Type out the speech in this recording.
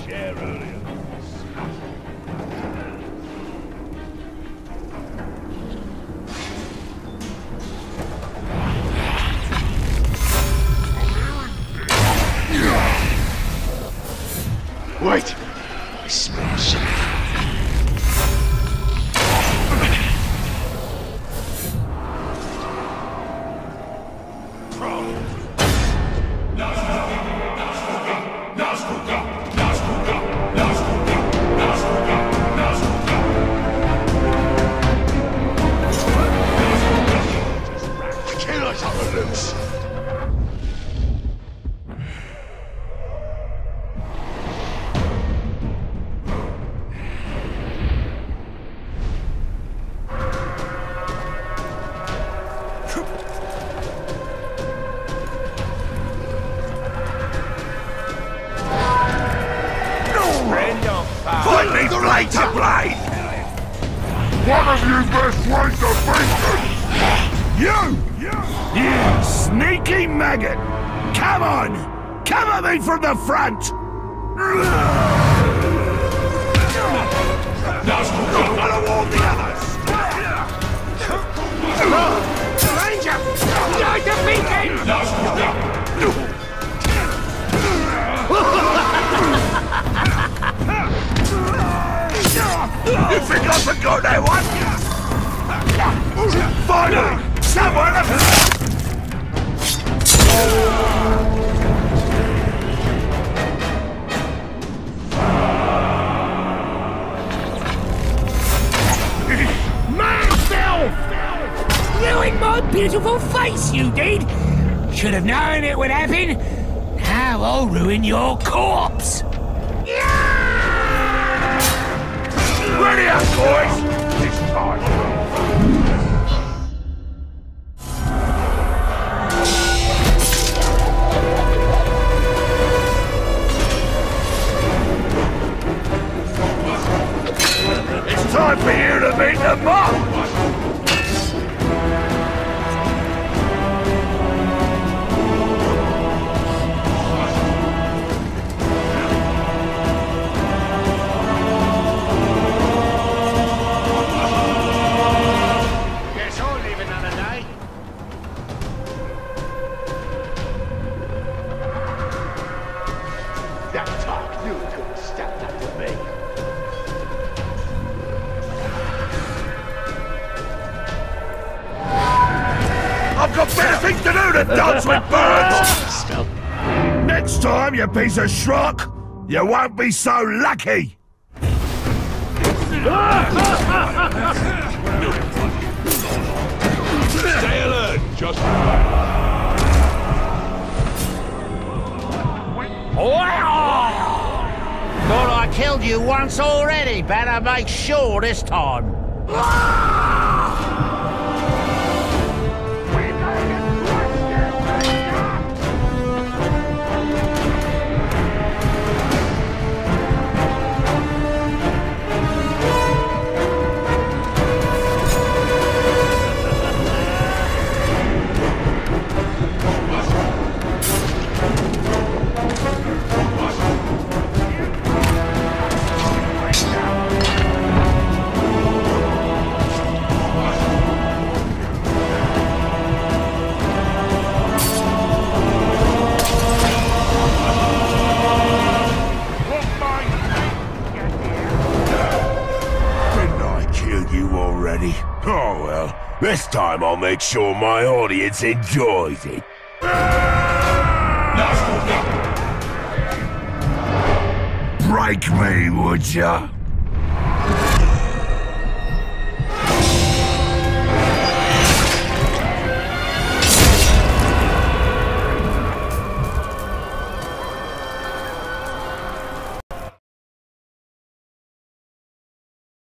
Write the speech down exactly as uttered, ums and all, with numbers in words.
chair earlier. Wait! I smell something. Killers on the loose! Fight me blade to blade! One of you best way to beat them! You! You sneaky maggot! Come on! Come at me from the front! I'll warn the others! Ranger! You're defeated! You think I forgot that one? Finally! Someone has... Myself! Ruined my beautiful face, you did! Should have known it would happen. Now I'll ruin your corpse! Ready up, boys! This time. It's time for you to meet the mob! That talk knew it couldn't step that with me. I've got better things to do than dance with birds! Next time, you piece of schrock, you won't be so lucky! Stay alert, just... Thought I killed you once already. Better make sure this time. Already? Oh well, this time I'll make sure my audience enjoys it. Break me, would ya?